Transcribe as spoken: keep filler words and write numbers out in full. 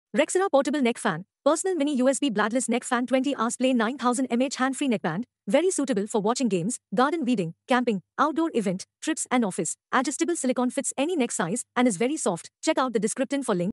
Rexera Portable Neck Fan. Personal Mini U S B Bladless Neck Fan twenty hours Play nine thousand milliamp hour hand-free neckband. Very suitable for watching games, garden weeding, camping, outdoor event, trips and office. Adjustable silicone fits any neck size and is very soft. Check out the description for link.